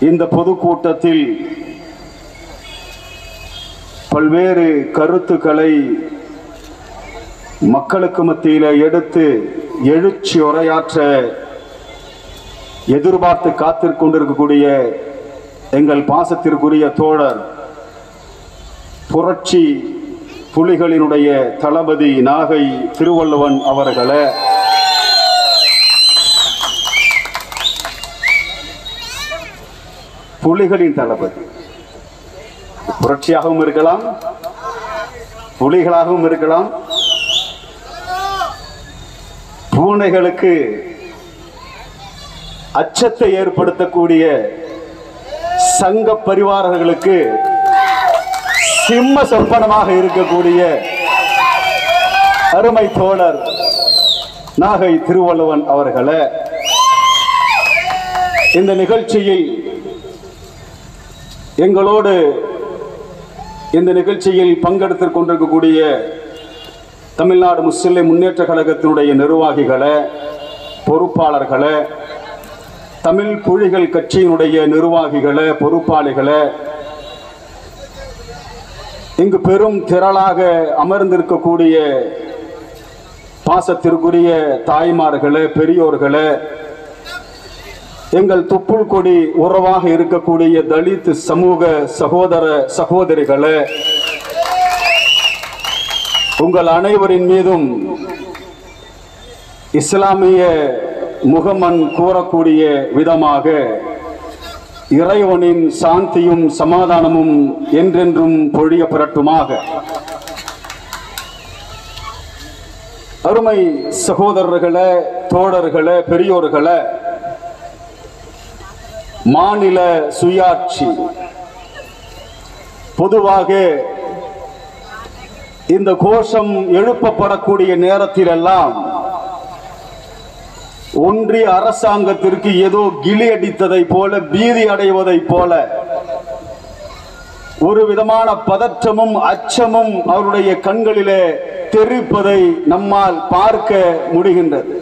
இந்த பொதுக்கூட்டத்தில் பல்வேறு கருத்துக்களை மக்களுக்கு மத்தியில் எடுத்து எழுச்சி உரையாற்ற எதிர்பார்த்து காத்திருக்கொண்டிருக்கக்கூடிய எங்கள் பாசத்திற்குரிய தோழர் புரட்சி புலிகளினுடைய தளபதி நாகை திருவள்ளுவன் அவர்களே, புலிகளின் தளபதி புரட்சியாகவும் இருக்கலாம், புலிகளாகவும் இருக்கலாம். பூனைகளுக்கு அச்சத்தை ஏற்படுத்தக்கூடிய சங்க பரிவாரர்களுக்கு சிம்ம சொப்பனமாக இருக்கக்கூடிய அருமை தோழர் நாகை திருவள்ளுவன் அவர்களே, இந்த நிகழ்ச்சியில் எங்களோடு இந்த நிகழ்ச்சியில் பங்கெடுத்துக் கொண்டிருக்கக்கூடிய தமிழ்நாடு முஸ்லிம் முன்னேற்ற கழகத்தினுடைய நிர்வாகிகளே, பொறுப்பாளர்களே, தமிழ் புலிகள் கட்சியினுடைய நிர்வாகிகளே, பொறுப்பாளிகளே, இங்கு பெரும் திரளாக அமர்ந்திருக்கக்கூடிய பாசத்திற்குரிய தாய்மார்களே, பெரியோர்களே, எங்கள் தொப்புள் கொடி உறவாக இருக்கக்கூடிய தலித் சமூக சகோதர சகோதரிகளே, உங்கள் அனைவரின் மீதும் இஸ்லாமிய முகமன் கூறக்கூடிய விதமாக இறைவனின் சாந்தியும் சமாதானமும் என்றென்றும் பொழிய பெறட்டுமாக. அருமை சகோதரர்களே, தோழர்களே, பெரியோர்களே, மாநில சுயாட்சி பொதுவாக இந்த கோஷம் எழுப்பப்படக்கூடிய நேரத்திலெல்லாம் ஒன்றிய அரசாங்கத்திற்கு ஏதோ கிளி அடித்ததை போல, பீதி அடைவதை போல ஒரு விதமான பதற்றமும் அச்சமும் அவருடைய கண்களிலே தெரிப்பதை நம்மால் பார்க்க முடிகின்றது.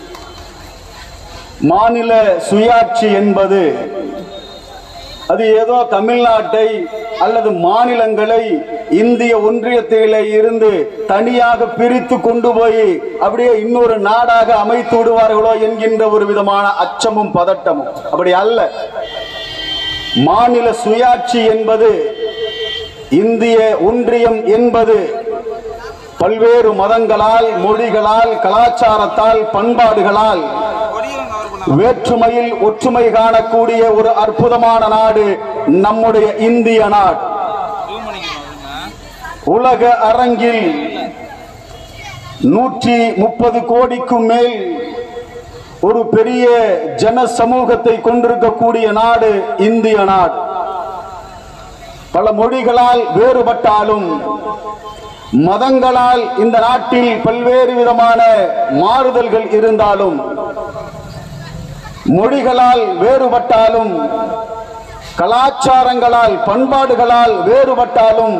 மாநில சுயாட்சி என்பது அது ஏதோ தமிழ்நாட்டை அல்லது மாநிலங்களை இந்திய ஒன்றியத்திலே இருந்து தனியாக பிரித்து கொண்டு போய் அப்படியே இன்னொரு நாடாக அமைத்து விடுவார்களோ என்கின்ற ஒரு விதமான அச்சமும் பதட்டமும். அப்படி அல்ல. மாநில சுயாட்சி என்பது, இந்திய ஒன்றியம் என்பது பல்வேறு மதங்களால், மொழிகளால், கலாச்சாரத்தால், பண்பாடுகளால் வேற்றுமையில் ஒற்றுமை காணக்கூடிய ஒரு அற்புதமான நாடு நம்முடைய இந்திய நாடு. உலக அரங்கில் 130 கோடிக்கும் மேல் ஒரு பெரிய ஜன சமூகத்தை கொண்டிருக்கக்கூடிய நாடு இந்திய நாடு. பல மொழிகளால் வேறுபட்டாலும், மதங்களால் இந்த நாட்டில் பல்வேறு விதமான மாறுதல்கள் இருந்தாலும், மொழிகளால் வேறுபட்டாலும், கலாச்சாரங்களால் பண்பாடுகளால் வேறுபட்டாலும்,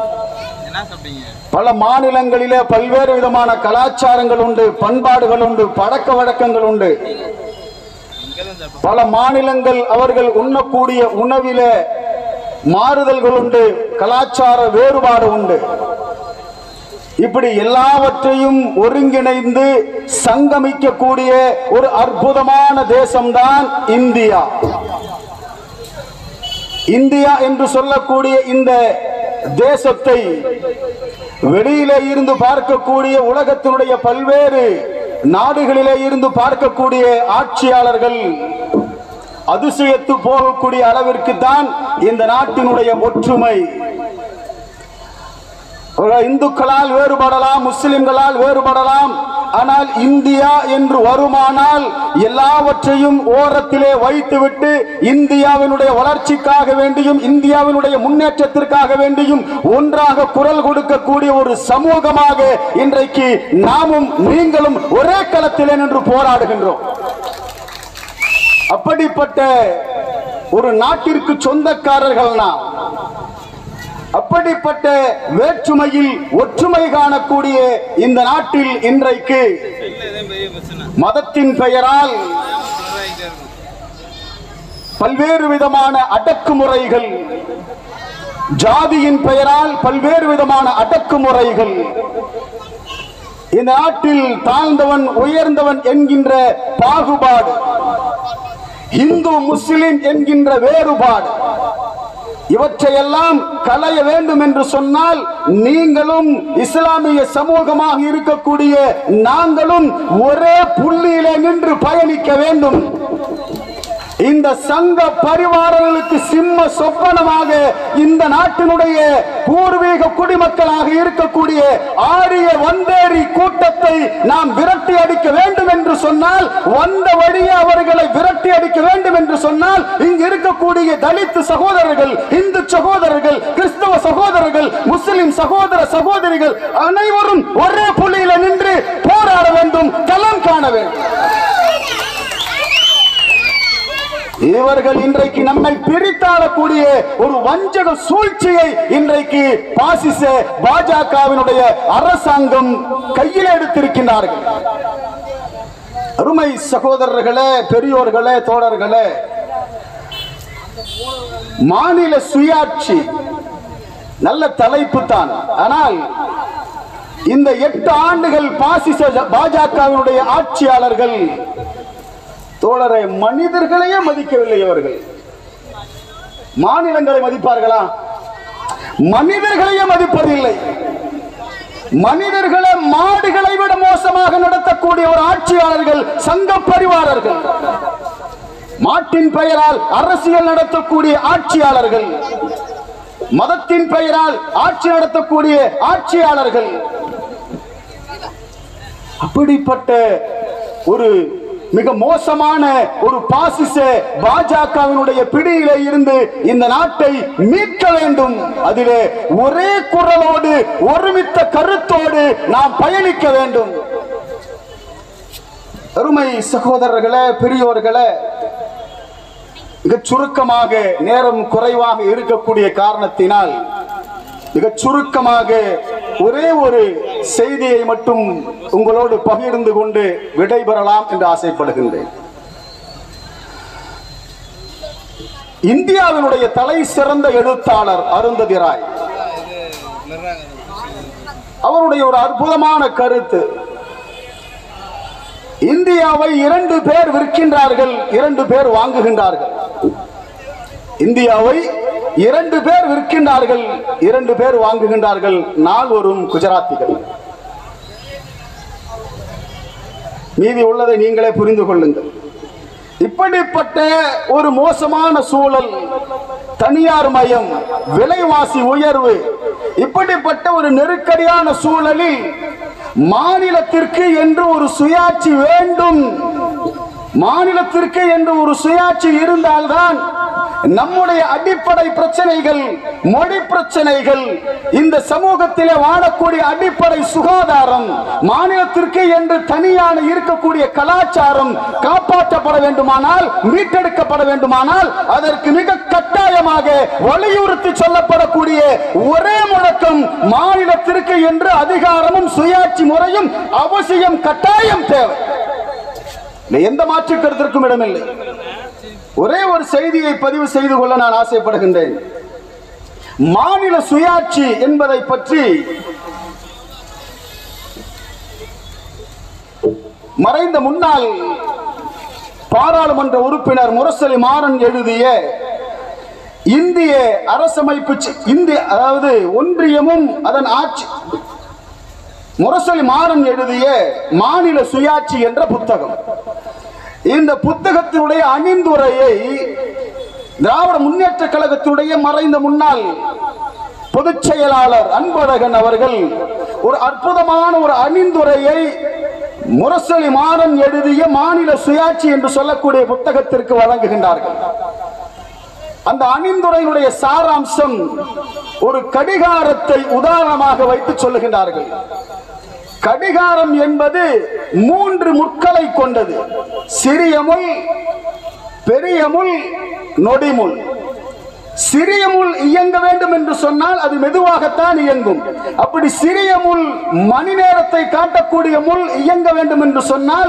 பல மாநிலங்களிலே பல்வேறு விதமான கலாச்சாரங்கள் உண்டு, பண்பாடுகள் உண்டு, பழக்க வழக்கங்கள் உண்டு. பல மாநிலங்கள் அவர்கள் உண்ணக்கூடிய உணவிலே மாறுதல்கள் உண்டு, கலாச்சார வேறுபாடு உண்டு. இப்படி எல்லாவற்றையும் ஒருங்கிணைந்து சங்கமிக்கக்கூடிய ஒரு அற்புதமான தேசம்தான் இந்தியா. இந்தியா என்று சொல்லக்கூடிய இந்த தேசத்தை வெளியிலே இருந்து பார்க்கக்கூடிய, உலகத்தினுடைய பல்வேறு நாடுகளிலே இருந்து பார்க்கக்கூடிய ஆட்சியாளர்கள் அதிசயத்து போகக்கூடிய அளவிற்கு தான் இந்த நாட்டினுடைய ஒற்றுமை. இந்துக்களால் வேறுபடலாம், முஸ்லிம்களால் வேறுபடலாம், ஆனால் இந்தியா என்று வருமானால் எல்லாவற்றையும் ஓரத்திலே வைத்துவிட்டு இந்தியாவினுடைய வளர்ச்சிக்காக வேண்டியும், இந்தியாவினுடைய முன்னேற்றத்திற்காக வேண்டியும் ஒன்றாக குரல் கொடுக்கக்கூடிய ஒரு சமூகமாக இன்றைக்கு நாமும் நீங்களும் ஒரே களத்திலே நின்று போராடுகின்றோம். அப்படிப்பட்ட ஒரு நாட்டிற்கு சொந்தக்காரர்கள் நாம். அப்படிப்பட்ட வேற்றுமையில் ஒற்றுமை காணக்கூடிய இந்த நாட்டில் இன்றைக்கு மதத்தின் பெயரால் பல்வேறு விதமான அடக்குமுறைகள், ஜாதியின் பெயரால் பல்வேறு விதமான அடக்குமுறைகள், இந்த நாட்டில் தாழ்ந்தவன் உயர்ந்தவன் என்கின்ற பாகுபாடு, இந்து முஸ்லிம் என்கின்ற வேறுபாடு, இவற்றையெல்லாம் களைய வேண்டும் என்று சொன்னால் நீங்களும் இஸ்லாமிய சமூகமாக இருக்கக்கூடிய நாங்களும் ஒரே புள்ளியிலே நின்று பயணிக்க வேண்டும். இந்த சங்க பரிவாரங்களுக்கு சிம்ம சொப்பனமாக இந்த நாட்டினுடைய பூர்வீக குடிமக்களாக இருக்கக்கூடிய ஆரிய வந்தேரி கூட்டத்தை நாம் விரட்டி அடிக்க வேண்டும் என்று சொன்னால், வந்த வழியே அவர்களை விரட்டி அடிக்க வேண்டும் என்று சொன்னால், இங்கு இருக்கக்கூடிய தலித் சகோதரர்கள், இந்து சகோதரர்கள், கிறிஸ்தவ சகோதரர்கள், முஸ்லிம் சகோதர சகோதரிகள் அனைவரும் ஒரே புள்ளியில நின்று போராட வேண்டும், களம் காண வேண்டும். இவர்கள் இன்றைக்கு நம்மை பிரித்தாளக்கூடிய ஒரு வஞ்சக சூழ்ச்சியை இன்றைக்கு பாசிச பாஜகவினுடைய அரசாங்கம் கையில் எடுத்திருக்கின்றார்கள். அருமை சகோதரர்களே, பெரியோர்களே, தோழர்களே, மாநில சுயாட்சி நல்ல தலைப்பு தான். ஆனால் இந்த 8 ஆண்டுகள் பாசிச பாஜகவினுடைய ஆட்சியாளர்கள் தோழரை மனிதர்களையே மதிக்கவில்லை. அவர்கள் மாநிலங்களை மதிப்பார்களா? மனிதர்களையே மதிப்பதில்லை. மனிதர்களை மாடுகளை விட மோசமாக நடத்தக்கூடிய ஒரு ஆட்சியாளர்கள் சங்க பரிவாரர்கள். மாட்டின் பெயரால் அரசியல் நடத்தக்கூடிய ஆட்சியாளர்கள், மதத்தின் பெயரால் ஆட்சி நடத்தக்கூடிய ஆட்சியாளர்கள். அப்படிப்பட்ட ஒரு மிக மோசமான ஒரு பாசிச பாஜகவினுடைய பிடியிலே இருந்து இந்த நாட்டை மீட்க வேண்டும். அதிலே ஒரே குரலோடு ஒருமித்த கருத்தோடு நாம் பயணிக்க வேண்டும். அருமை சகோதரர்களே, பெரியோர்களே, மிக சுருக்கமாக, நேரம் குறைவாக இருக்கக்கூடிய காரணத்தினால் மிக சுருக்கமாக ஒரே ஒரு செய்தியை மட்டும் உங்களோடு பகிர்ந்து கொண்டு விடைபெறலாம் என்று ஆசைப்படுகின்றேன். இந்தியாவினுடைய தலை சிறந்த எழுத்தாளர் அருந்ததி ராய் அவருடைய ஒரு அற்புதமான கருத்து, இந்தியாவை 2 பேர் விற்கின்றார்கள், 2 பேர் வாங்குகின்றார்கள். இந்தியாவை 2 பேர் விற்கின்றார்கள், 2 பேர் வாங்குகின்றார்கள். நால்வரும் குஜராத்திகள். மீதி உள்ளதை நீங்களே புரிந்து கொள்ளுங்கள். இப்படிப்பட்ட ஒரு மோசமான சூழல், தனியார் மயம், விலைவாசி உயர்வு, இப்படிப்பட்ட ஒரு நெருக்கடியான சூழலில் மாநிலத்திற்கு என்று ஒரு சுயாட்சி வேண்டும். மாநிலத்திற்கு என்று ஒரு சுயாட்சி இருந்தால்தான் நம்முடைய அடிப்படை பிரச்சனைகள், மொழி பிரச்சனைகள், இந்த சமூகத்திலே வாழக்கூடிய அடிப்படை சுகாதாரம், மாநிலத்திற்கு என்று தனியான இருக்கக்கூடிய கலாச்சாரம் காப்பாற்றப்பட வேண்டுமானால், மீட்டெடுக்கப்பட வேண்டுமானால், அதற்கு மிக கட்டாயமாக வலியுறுத்தி சொல்லப்படக்கூடிய ஒரே முழக்கம், மாநிலத்திற்கு என்று அதிகாரமும் சுயாட்சி முறையும் அவசியம், கட்டாயம் தேவை. எந்த மாற்று கருத்திற்கும் இடமில்லை. ஒரே ஒரு செய்தியை பதிவு செய்து கொள்ள நான் ஆசைப்படுகின்றேன். மாநில சுயாட்சி என்பதை பற்றி மறைந்த முன்னாள் பாராளுமன்ற உறுப்பினர் முரசொலி மாறன் எழுதிய இந்திய அரசமைப்பு, அதாவது ஒன்றியமும் அதன் ஆட்சி, முரசொலி மாறன் எழுதிய மாநில சுயாட்சி என்ற புத்தகம். இந்த புத்தகத்தினுடைய அணிந்துரையை திராவிட முன்னேற்ற கழகத்தினுடைய மறைந்த முன்னாள் பொதுச் செயலாளர் அன்பழகன் அவர்கள் ஒரு அற்புதமான ஒரு அணிந்துரையை முரசொலி மாறன் எழுதிய மாநில சுயாட்சி என்று சொல்லக்கூடிய புத்தகத்திற்கு வழங்குகின்றார்கள். அந்த அணிந்துரையினுடைய சாராம்சம் ஒரு கடிகாரத்தை உதாரணமாக வைத்து சொல்லுகின்றார்கள். கடிகாரம் என்பது 3 முட்களை கொண்டது. சிறிய முள், பெரிய முள், நொடிமுள். சிறிய முள் இயங்க வேண்டும் என்று சொன்னால் அது மெதுவாகத்தான் இயங்கும். அப்படி சிறிய முள், மணி நேரத்தை காட்டக்கூடிய முள் இயங்க வேண்டும் என்று சொன்னால்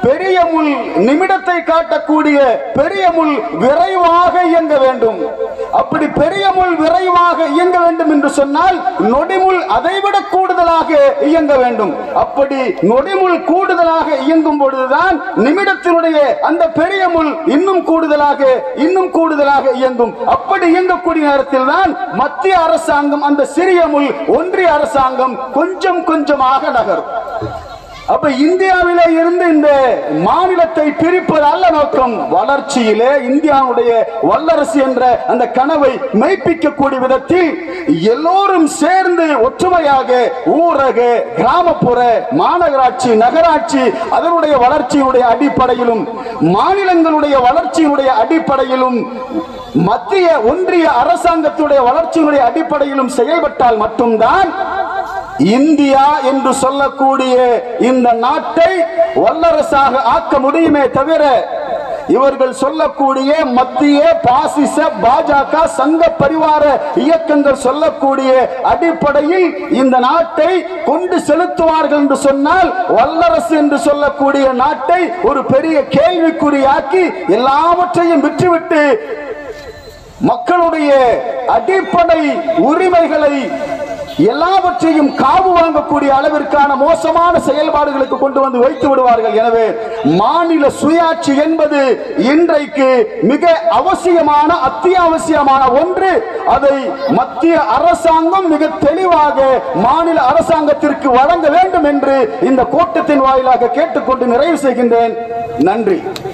பெரிய முள் நிமிடத்தை காட்டக்கூடிய பெரிய முள் விரைவாக இயங்க வேண்டும். அப்படி பெரிய முள் விரைவாக இயங்க வேண்டும் என்று சொன்னால் நொடிமுள் அதைவிட கூடுதலாக இயங்க வேண்டும். அப்படி நொடிமுள் கூடுதலாக இயங்கும் பொழுதுதான் நிமிடத்தினுடைய அந்த பெரிய முள் இன்னும் கூடுதலாக இயங்கும். அப்படி இயங்கக்கூடிய நேரத்தில் தான் மத்திய அரசாங்கம் அந்த சிறிய முள் ஒன்றிய அரசாங்கம் கொஞ்சம் கொஞ்சமாக நகரும். அப்ப இந்தியாவிலே இருந்து இந்த மாநிலத்தை பிரிப்பது அல்ல நோக்கம். வளர்ச்சியிலே இந்தியாவுடைய வல்லரசு என்ற அந்த கனவை மெய்ப்பிக்கக்கூடிய விதத்தில் எல்லோரும் சேர்ந்து ஒற்றுமையாக ஊரக, கிராமப்புற, மாநகராட்சி, நகராட்சி அதனுடைய வளர்ச்சியுடைய அடிப்படையிலும் மாநிலங்களுடைய வளர்ச்சியுடைய அடிப்படையிலும் மத்திய ஒன்றிய அரசாங்கத்துடைய வளர்ச்சியுடைய அடிப்படையிலும் செயல்பட்டால் மட்டும்தான் இந்தியா என்று சொல்லக்கூடிய இந்த நாட்டை வல்லரசாக ஆக்க முடியுமே தவிர இவர்கள் சொல்லக்கூடிய மத்திய பாசிச பாஜக சங்க பரிவார இயக்கங்கள் சொல்லக்கூடிய அடிப்படையில் இந்த நாட்டை கொண்டு செலுத்துவார்கள் என்று சொன்னால் வல்லரசு என்று சொல்லக்கூடிய நாட்டை ஒரு பெரிய கேள்விக்குறியாக்கி எல்லாவற்றையும் விட்டுவிட்டு மக்களுடைய அடிப்படை உரிமைகளை எல்லாவற்றையும் காவு வாங்கக்கூடிய அளவிற்கான மோசமான செயல்பாடுகளுக்கு கொண்டு வந்து வைத்து விடுவார்கள். எனவே மாநில சுயாட்சி என்பது இன்றைக்கு மிக அவசியமான அத்தியாவசியமான ஒன்று. அதை மத்திய அரசாங்கம் மிக தெளிவாக மாநில அரசாங்கத்திற்கு வழங்க வேண்டும் என்று இந்த கூட்டத்தின் வாயிலாக கேட்டுக்கொண்டு நிறைவு செய்கின்றேன். நன்றி.